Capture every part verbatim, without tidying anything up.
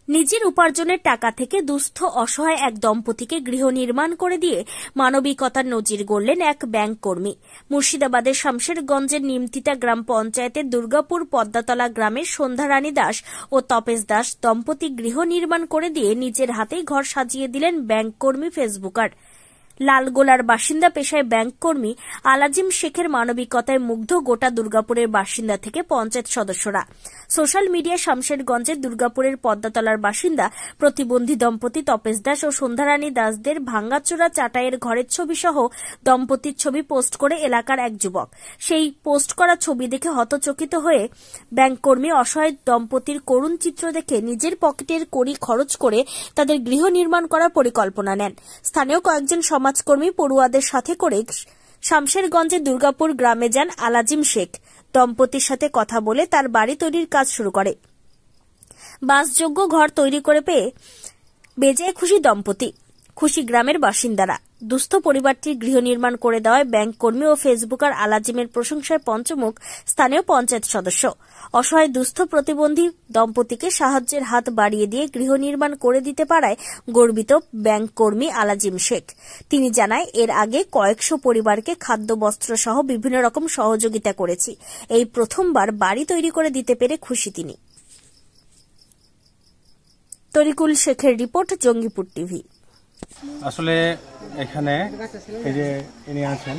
নিজের উপার্জনের টাকা থেকে দুস্থ অসহায় এক দম্পতিকে গৃহ নির্মাণ করে দিয়ে মানবিকতার নজির গড়লেন এক ব্যাংক কর্মী। মুর্শিদাবাদের শামশেরগঞ্জের নিমতিতা গ্রাম পঞ্চায়েতের দুর্গাপুর পদ্মাতলা গ্রামের সন্ধ্যারানী দাস ও তপেশ দাস দম্পতি গৃহ নির্মাণ করে দিয়ে নিজের হাতেই ঘর সাজিয়ে দিলেন ব্যাংক কর্মী ফেসবুকার। লালগোলার বাসিন্দা পেশায় ব্যাংক কর্মী আলাজিম শেখের মানবিকতায় মুগ্ধ গোটা দুর্গাপুরের বাসিন্দা থেকে পঞ্চায়েত সদস্যরা। সোশ্যাল মিডিয়ায় শামশেরগঞ্জের দুর্গাপুরের পদ্মাতলার বাসিন্দা প্রতিবন্ধী দম্পতি তপেশ দাস ও সন্ধ্যারানী দাসদের ভাঙ্গাচোরা চাটাইয়ের ঘরের ছবি সহ দম্পতির ছবি পোস্ট করে এলাকার এক যুবক। সেই পোস্ট করা ছবি দেখে হতচকিত হয়ে ব্যাংক কর্মী অসহায় দম্পতির করুণ চিত্র দেখে নিজের পকেটের কড়ি খরচ করে তাদের গৃহ নির্মাণ করার পরিকল্পনা নেন। স্থানীয় কয়েকজন সমাজকর্মী পড়ুয়াদের সাথে করে শামশেরগঞ্জের দুর্গাপুর গ্রামে যান আলাজিম শেখ। দম্পতির সাথে কথা বলে তার বাড়ি তৈরির কাজ শুরু করে। বাসযোগ্য ঘর তৈরি করে পেয়ে বেজায় খুশি দম্পতি, খুশি গ্রামের বাসিন্দারা। দুস্থ পরিবারটির গৃহ নির্মাণ করে দেওয়ায় ব্যাংক কর্মী ও ফেসবুকার আলাজিমের প্রশংসায় পঞ্চমুখ স্থানীয় পঞ্চায়েত সদস্য। অসহায় দুস্থ প্রতিবন্ধী দম্পতিকে সাহায্যের হাত বাড়িয়ে দিয়ে গৃহ নির্মাণ করে দিতে পারায় গর্বিত ব্যাংক কর্মী আলাজিম শেখ। তিনি জানায়, এর আগে কয়েকশো পরিবারকে খাদ্য বস্ত্র সহ বিভিন্ন রকম সহযোগিতা করেছি। এই প্রথমবার বাড়ি তৈরি করে দিতে পেরে খুশি তিনি। তরিকুল শেখের রিপোর্ট, জঙ্গিপুর টিভি। আসলে এখানে এই যে ইনি আছেন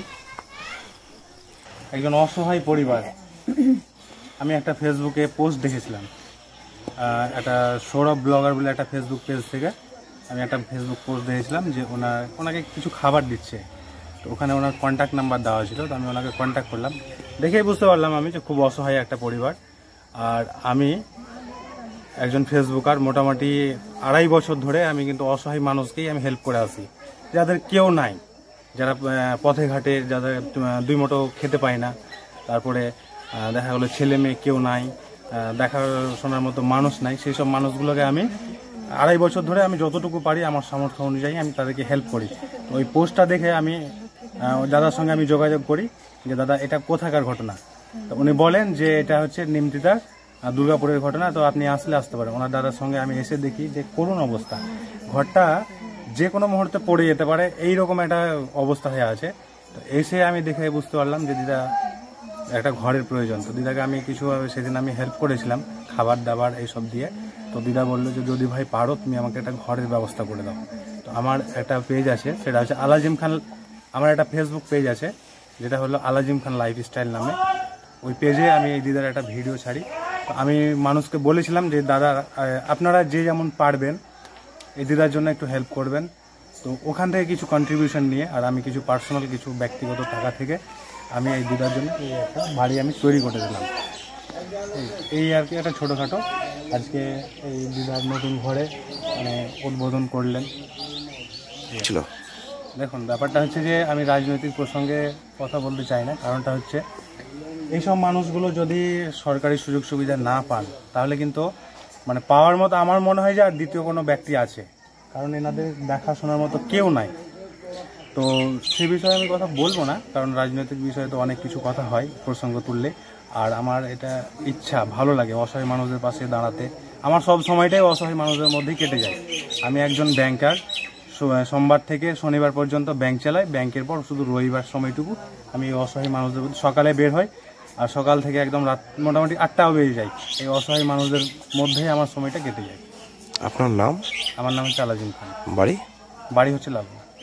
একজন অসহায় পরিবার। আমি একটা ফেসবুকে পোস্ট দেখেছিলাম, একটা সৌরভ ব্লগার বলে একটা ফেসবুক পেজ থেকে আমি একটা ফেসবুক পোস্ট দেখেছিলাম যে ওনার ওনাকে কিছু খাবার দিচ্ছে। তো ওখানে ওনার কন্ট্যাক্ট নাম্বার দেওয়া ছিল। তো আমি ওনাকে কন্ট্যাক্ট করলাম, দেখেই বুঝতে পারলাম আমি যে খুব অসহায় একটা পরিবার। আর আমি একজন ফেসবুকার, মোটামুটি আড়াই বছর ধরে আমি কিন্তু অসহায় মানুষকেই আমি হেল্প করে আসি, যাদের কেউ নাই, যারা পথে ঘাটে, যাদের দুই মুঠো খেতে পায় না, তারপরে দেখা গেলো ছেলে মেয়ে কেউ নাই, দেখাশোনার মতো মানুষ নাই, সেই সব মানুষগুলোকে আমি আড়াই বছর ধরে আমি যতটুকু পারি আমার সামর্থ্য অনুযায়ী আমি তাদেরকে হেল্প করি। তো ওই পোস্টটা দেখে আমি দাদার সঙ্গে আমি যোগাযোগ করি যে দাদা এটা কোথাকার ঘটনা। তো উনি বলেন যে এটা হচ্ছে নিমতিতার দুর্গাপুরের ঘটনা, তো আপনি আসলে আসতে পারেন। ওনার দাদার সঙ্গে আমি এসে দেখি যে করুণ অবস্থা, ঘরটা যে কোনো মুহূর্তে পড়ে যেতে পারে এইরকম একটা অবস্থা হয়ে আছে। তো এসে আমি দেখে বুঝতে পারলাম যে দিদা একটা ঘরের প্রয়োজন। তো দিদাকে আমি কিছু সেদিন আমি হেল্প করেছিলাম খাবার দাবার এইসব দিয়ে। তো দিদা বললো যে যদি ভাই পারো তুমি আমাকে একটা ঘরের ব্যবস্থা করে দাও। তো আমার একটা পেজ আছে, সেটা হচ্ছে আলাজিম খান, আমার একটা ফেসবুক পেজ আছে যেটা হলো আলাজিম খান লাইফস্টাইল নামে। ওই পেজে আমি এই দিদার একটা ভিডিও ছাড়ি। আমি মানুষকে বলেছিলাম যে দাদা আপনারা যে যেমন পারবেন এই দিদার জন্য একটু হেল্প করবেন। তো ওখান থেকে কিছু কন্ট্রিবিউশন নিয়ে আর আমি কিছু পার্সোনাল কিছু ব্যক্তিগত টাকা থেকে আমি এই দিদার জন্য এই একটা বাড়ি আমি তৈরি করে দিলাম। এই আর কি একটা ছোটোখাটো আজকে এই দিদার নতুন ঘরে মানে উদ্বোধন করলেন ছিল। দেখুন ব্যাপারটা হচ্ছে যে আমি রাজনৈতিক প্রসঙ্গে কথা বলতে চাই না, কারণটা হচ্ছে এইসব মানুষগুলো যদি সরকারি সুযোগ সুবিধা না পান তাহলে কিন্তু মানে পাওয়ার মতো আমার মনে হয় যে আর দ্বিতীয় কোনো ব্যক্তি আছে, কারণ এনাদের দেখাশোনার মতো কেউ নাই। তো সে বিষয়ে আমি কথা বলবো না, কারণ রাজনৈতিক বিষয়ে তো অনেক কিছু কথা হয় প্রসঙ্গ তুললে। আর আমার এটা ইচ্ছা, ভালো লাগে অসহায় মানুষদের পাশে দাঁড়াতে। আমার সব সময়টাই অসহায় মানুষদের মধ্যেই কেটে যায়। আমি একজন ব্যাংকার, সোমবার থেকে শনিবার পর্যন্ত ব্যাংক চালাই, ব্যাংকের পর শুধু রবিবার সময়টুকু আমি অসহায় মানুষদের সকালে বের হই আর সকাল থেকে একদম রাত মোটামুটি আটটাও বেরিয়ে যায়। এই অসহায় মানুষদের মধ্যেই আমার সময়টা কেটে যায়। আপনার নাম? আমার নাম হচ্ছে আলাজিম খান। বাড়ি? বাড়ি হচ্ছে লালগোলা।